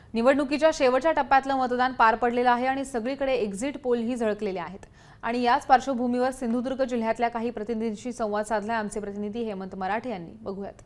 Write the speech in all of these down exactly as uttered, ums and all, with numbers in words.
निवडणुकीच्या शेवटच्या टप्प्यातलं मतदान पार पडलेलं आहे आणि सगळीकडे एक्झिट पोलही झळकलेले आहेत। आणि याच पार्श्वभूमीवर सिंधुदुर्ग जिल्ह्यातल्या काही प्रतिनिधींशी संवाद साधलाय आमचे प्रतिनिधी हेमंत मराठे यांनी। बघूयात।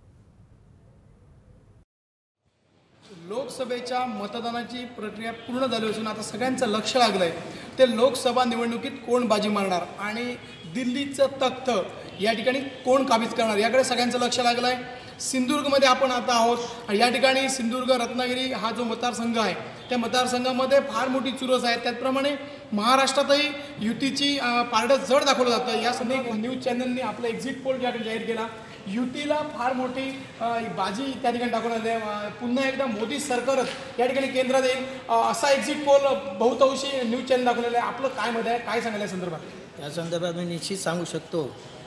लोकसभेच्या मतदानाची प्रक्रिया पूर्ण झाली असून आता सगळ्यांचं लक्ष लागलंय ते लोकसभा निवडणुकीत कोण बाजी मारणार आणि दिल्लीचं तख्त या ठिकाणी कोण काबीज करणार याकडे सगळ्यांचं लक्ष लागलंय। सिंधुदुर्गमध्ये आपण आता आहोत। या ठिकाणी सिंधुदुर्ग रत्नागिरी हा जो मतदारसंघ आहे त्या मतदारसंघामध्ये फार मोठी चुरस आहे। त्याचप्रमाणे महाराष्ट्रातही युतीची पारडं जड दाखवलं जातं। या संदर्भात न्यूज चॅनलने आपला एक्झिट पोल या ठिकाणी जाहीर केला। युतीला फार मोठी बाजी त्या ठिकाणी दाखवण्यात आहे। पुन्हा एकदा मोदी सरकारच या ठिकाणी केंद्रात येईल असा एक्झिट पोल बहुतांशी न्यूज चॅनल दाखवलेला आहे। आपलं काय मत आहे, काय सांगायला संदर्भात? या संदर्भात मी निश्चित सांगू शकतो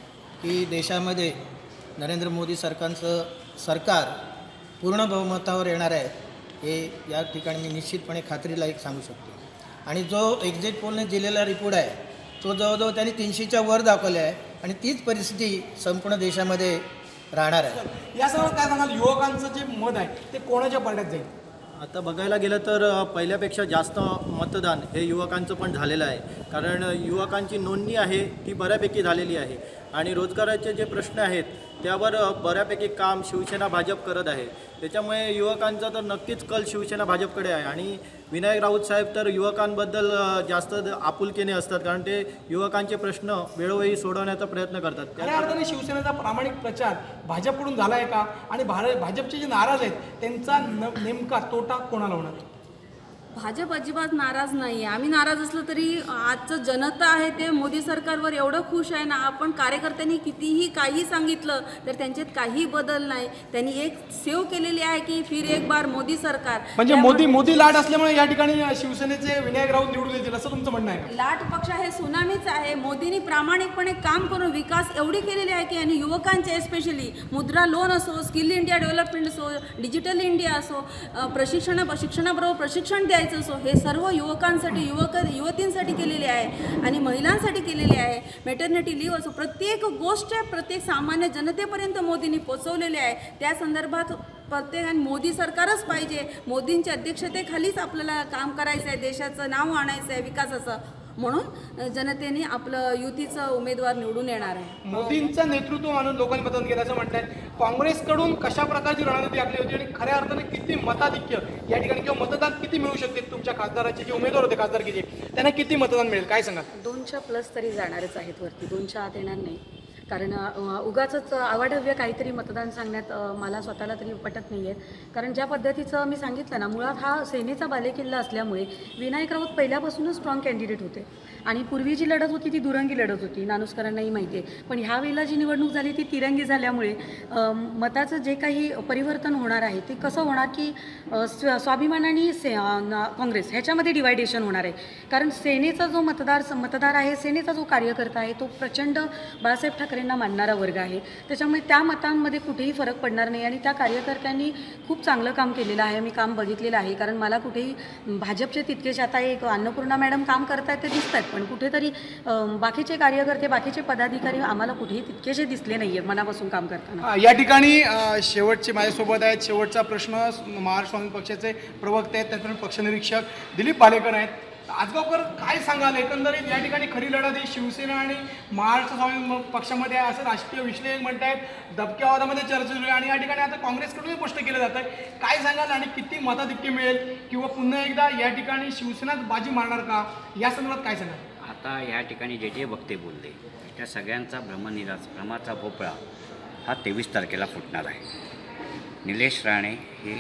की देशामध्ये नरेंद्र मोदी सरकारचं सरकार पूर्ण बहुमतावर येणार आहे हे या ठिकाणी मी निश्चितपणे खात्रीला एक सांगू शकतो। आणि जो एक्झिट पोलने दिलेला रिपोर्ट आहे तो जवळजवळ त्यांनी तीनशेच्या वर दाखवले आहे आणि तीच परिस्थिती संपूर्ण देशामध्ये राहणार आहे। या सर्व काय सांगाल, युवकांचं जे मत आहे ते कोणाच्या पारड्यात जाईल? आता बघायला गेलं तर पहिल्यापेक्षा जास्त मतदान हे युवकांचं पण झालेलं आहे, कारण युवकांची नोंदणी आहे ती बऱ्यापैकी झालेली आहे आणि रोजगाराचे जे प्रश्न आहेत त्यावर बऱ्यापैकी काम शिवसेना भाजप करत आहे। त्याच्यामुळे युवकांचा तर नक्कीच कल शिवसेना भाजपकडे आहे आणि विनायक राऊत साहेब तर युवकांबद्दल जास्त आपुलकीने असतात, कारण ते युवकांचे प्रश्न वेळोवेळी सोडवण्याचा प्रयत्न करतात। त्या अर्थाने शिवसेनेचा प्रामाणिक प्रचार भाजपकडून झाला आहे का आणि भाजपचे जे नाराज आहेत त्यांचा नेमका तोटा कोणाला होणार? भाजप अजिबात नाराज नाही आहे। आम्ही नाराज असलो तरी आजचं जनता आहे ते मोदी सरकारवर एवढं खुश आहे ना। आपण कार्यकर्त्यांनी कितीही काही सांगितलं तर त्यांच्यात काही बदल नाही। त्यांनी एक सेव केलेली आहे की फिर एक बार मोदी सरकार, म्हणजे मोदी मोदी लाट असल्यामुळे या ठिकाणी शिवसेनेचे विनायक राऊत निवडून येतील असं तुमचं म्हणणं आहे? लाट पक्ष हे सुनामीच आहे। मोदींनी प्रामाणिकपणे काम करून विकास एवढी केलेली आहे की आणि युवकांचे स्पेशली मुद्रा लोन असो, स्किल इंडिया डेव्हलपमेंट असो, डिजिटल इंडिया असो, प्रशिक्षण शिक्षणाबरोबर प्रशिक्षण द्यायचं असो, हे सर्व युवकांसाठी युवक युवतींसाठी केलेले आहे आणि महिलांसाठी केलेले आहे। मॅटर्निटी लीव्ह असो, प्रत्येक गोष्ट प्रत्येक सामान्य जनतेपर्यंत मोदींनी पोचवलेले आहे। त्या संदर्भात प्रत्येकाने मोदी सरकारच पाहिजे। मोदींच्या अध्यक्षतेखालीच आपल्याला काम करायचं आहे, देशाचं नाव आणायचं आहे विकासाचं, म्हणून जनतेने आपलं युतीचा उमेदवार निवडून येणार आहे। मोदींचं नेतृत्व म्हणून लोकांनी मतदान केलं असं म्हणतात। काँग्रेसकडून कशा प्रकारची रणनीती आखली होती आणि खऱ्या अर्थाने किती मताधिक्य या ठिकाणी किंवा मतदान किती मिळू शकते? तुमच्या खासदाराचे जे उमेदवार होते खासदारकीचे त्यांना किती मतदान मिळेल, काय सांगा? दोनच्या प्लस तरी जाणारच आहेत वरती, दोनच्या आत येणार नाही, कारण उगाचच आवाढव्य काहीतरी मतदान सांगण्यात मला स्वतःला तरी पटत नाही आहे। कारण ज्या पद्धतीचं मी सांगितलं ना, मुळात हा सेनेचा बालेकिल्ला असल्यामुळे विनायक राऊत पहिल्यापासूनच स्ट्रॉंग कॅन्डिडेट होते आणि पूर्वी जी लढत होती ती दुरंगी लढत होती, नानुसकरांनाही माहिती आहे। पण ह्या वेळेला जी निवडणूक झाली ती तिरंगी झाल्यामुळे मताचं जे काही परिवर्तन होणार आहे ते कसं होणार की स्व स्वाभिमानाने से काँग्रेस ह्याच्यामध्ये डिवायडेशन होणार आहे। कारण सेनेचा जो मतदार मतदार आहे, सेनेचा जो कार्यकर्ता आहे तो प्रचंड बाळासाहेब ठाकरेंना मानणारा वर्ग आहे। त्याच्यामुळे त्या मतांमध्ये कुठेही फरक पडणार नाही आणि त्या कार्यकर्त्यांनी खूप चांगलं काम केलेलं आहे, मी काम बघितलेलं आहे। कारण मला कुठेही भाजपचे तितकेच आता एक अन्नपूर्णा मॅडम काम करतायत ते दिसत आहेत, पण कुठेतरी बाकीचे कार्यकर्ते बाकीचे पदाधिकारी आम्हाला कुठेही तितकेसे दिसले नाही आहेत मनापासून काम करताना। या ठिकाणी शेवटचे माझ्यासोबत आहेत। शेवटचा प्रश्न महाराष्ट्र स्वामी पक्षाचे प्रवक्ते आहेत, त्याचप्रमाणे पक्षनिरीक्षक दिलीप पालेकर आहेत। आजगावकर, काय सांगाल एकंदरीत या ठिकाणी खरी लढत ही शिवसेना आणि महाराष्ट्र स्वामी पक्षामध्ये असं राष्ट्रीय विश्लेषक म्हणतायत, दबक्या आवाजामध्ये चर्चा सुरू आहे आणि या ठिकाणी आता काँग्रेसकडूनही स्पष्ट केलं जात आहे। काय सांगाल आणि किती मताधिक्य मिळेल किंवा पुन्हा एकदा या ठिकाणी शिवसेनाच बाजी मारणार का, या संदर्भात काय सांगाल? आता या ठिकाणी जे जे वक्ते बोलले त्या सगळ्यांचा भ्रमनिरास भ्रमाचा भोपळा हा तेवीस तारखेला फुटणार आहे। निलेश राणे हे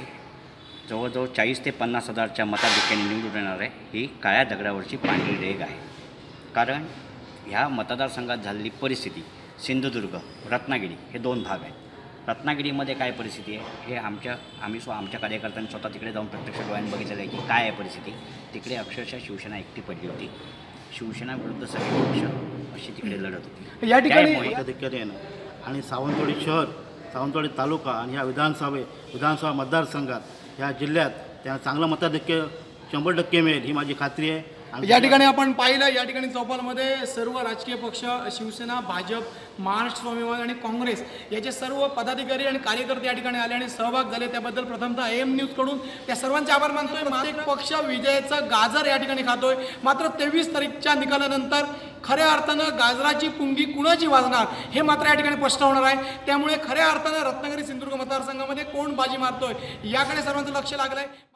जवळजवळ चाळीस ते पन्नास हजारच्या मताधिक्याने निवडून येणार आहे। ही काळ्या दगडावरची पांढरी रेघ आहे, कारण ह्या मतदारसंघात झालेली परिस्थिती सिंधुदुर्ग रत्नागिरी हे दोन भाग आहेत। रत्नागिरीमध्ये काय परिस्थिती आहे हे आमच्या आम्ही स्व आमच्या कार्यकर्त्यांनी स्वतः तिकडे जाऊन प्रत्यक्ष डोळ्यांनी बघितलेलं आहे की काय आहे परिस्थिती। तिकडे अक्षरशः शिवसेना एकटी पडली होती, शिवसेना विरुद्ध सगळे पक्ष अशी तिकडे लढत होती। या ठिकाणी मताधिक्याने येणं आणि सावंतवाडी शहर, सावंतवाडी तालुका आणि ह्या विधानसभे विधानसभा मतदारसंघात या जिल्ह्यात त्या चांगलं मताधिक्य शंभर टक्के मिळेल ही माझी खात्री आहे। या ठिकाणी आपण पाहिलं, या ठिकाणी चौपालमध्ये सर्व राजकीय पक्ष शिवसेना भाजप महाराष्ट्र स्वाभिमान आणि काँग्रेस याचे सर्व पदाधिकारी आणि कार्यकर्ते या ठिकाणी आले आणि सहभाग झाले, त्याबद्दल प्रथमतः ए एम न्यूजकडून त्या सर्वांचे आभार मानतोय. प्रत्येक पक्ष विजयाचा गाजर या ठिकाणी खातोय. मात्र तेवीस तारीखच्या निकालानंतर खऱ्या अर्थानं गाजराची पुंगी कुणाची वाजणार हे मात्र या ठिकाणी स्पष्ट होणार आहे. त्यामुळे खऱ्या अर्थानं रत्नागिरी सिंधुदुर्ग मतदारसंघामध्ये कोण बाजी मारतोय याकडे सर्वांचं लक्ष लागलंय.